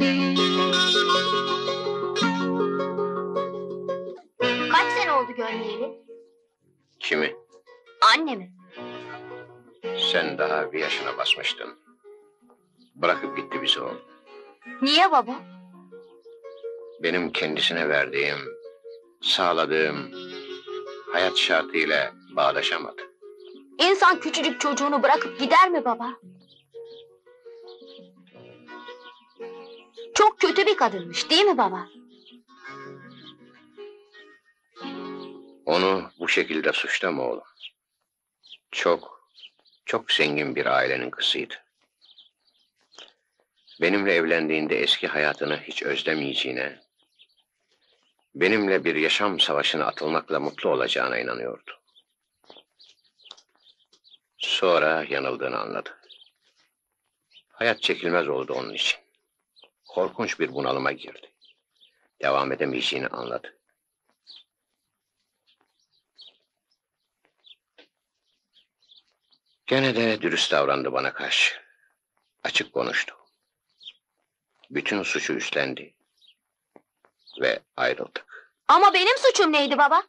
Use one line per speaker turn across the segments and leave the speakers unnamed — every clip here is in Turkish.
Kaç sene oldu görmeyeli?
Kimi?
Annemi.
Sen daha bir yaşına basmıştın. Bırakıp gitti bizi o.
Niye baba?
Benim kendisine verdiğim, sağladığım hayat şartıyla bağdaşamadı.
İnsan küçücük çocuğunu bırakıp gider mi baba? Çok kötü bir kadınmış, değil mi baba?
Onu bu şekilde suçlama oğlum. Çok zengin bir ailenin kızıydı. Benimle evlendiğinde eski hayatını hiç özlemeyeceğine, benimle bir yaşam savaşına atılmakla mutlu olacağına inanıyordu. Sonra yanıldığını anladı. Hayat çekilmez oldu onun için. Korkunç bir bunalıma girdi. Devam edemeyeceğini anladı. Gene de dürüst davrandı bana karşı. Açık konuştu. Bütün suçu üstlendi. Ve ayrıldık.
Ama benim suçum neydi baba?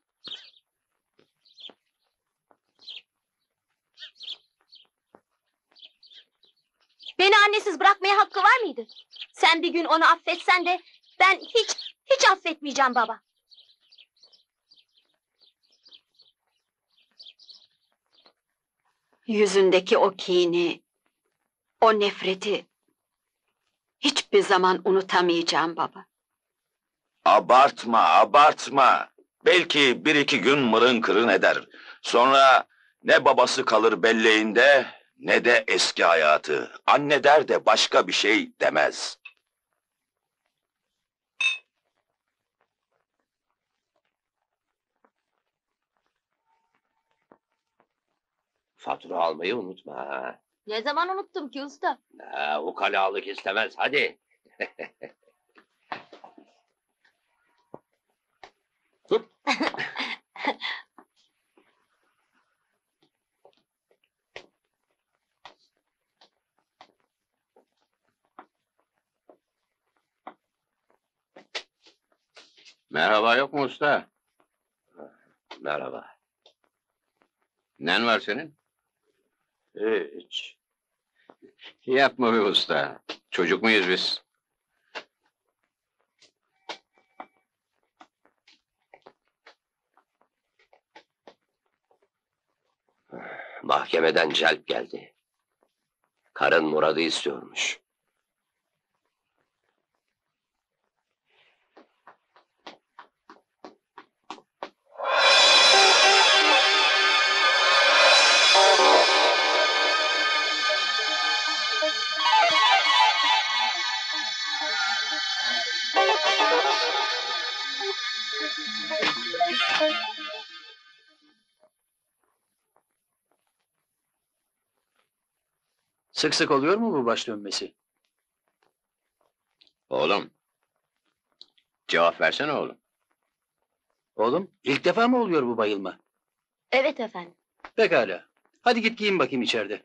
Beni annesiz bırakmaya hakkı var mıydı? Sen bir gün onu affetsen de ben hiç affetmeyeceğim baba.
Yüzündeki o kini, o nefreti hiçbir zaman unutamayacağım baba.
Abartma, abartma. Belki bir iki gün mırın kırın eder. Sonra ne babası kalır belleğinde, ne de eski hayatı. Anne der de başka bir şey demez.
Fatura almayı unutma ha.
Ne zaman unuttum ki usta?
Ukalalık istemez, hadi.
Merhaba, yok mu usta?
Merhaba.
Nen var senin?
Hiç.
Yapma be usta. Çocuk muyuz biz?
Mahkemeden celp geldi. Karın Murad'ı istiyormuş.
Sık sık oluyor mu bu baş dönmesi?
Oğlum. Cevap versene oğlum.
Oğlum, ilk defa mı oluyor bu bayılma?
Evet efendim.
Pekala. Hadi git giyin bakayım içeride.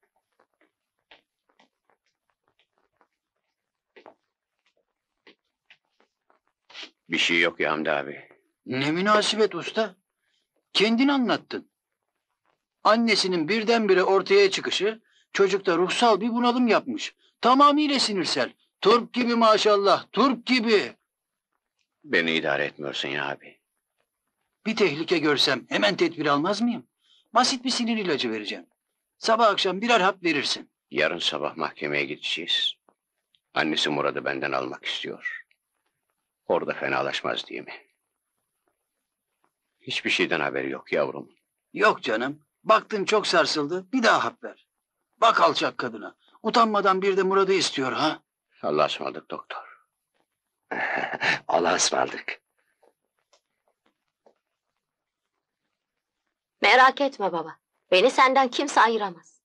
Bir şey yok ya Hamdi abi.
Ne münasebet usta? Kendin anlattın. Annesinin birdenbire ortaya çıkışı, çocukta ruhsal bir bunalım yapmış. Tamamıyla sinirsel. Turp gibi maşallah, turp gibi.
Beni idare etmiyorsun ya abi.
Bir tehlike görsem hemen tedbir almaz mıyım? Basit bir sinir ilacı vereceğim. Sabah akşam birer hap verirsin.
Yarın sabah mahkemeye gideceğiz. Annesi Murad'ı benden almak istiyor. Orada fenalaşmaz değil mi? Hiçbir şeyden haberi yok yavrum.
Yok canım. Baktın çok sarsıldı. Bir daha hap ver. Bak alçak kadına. Utanmadan bir de Murad'ı istiyor ha.
Allah'a ısmarladık doktor.
Allah'a ısmarladık.
Merak etme baba. Beni senden kimse ayıramaz.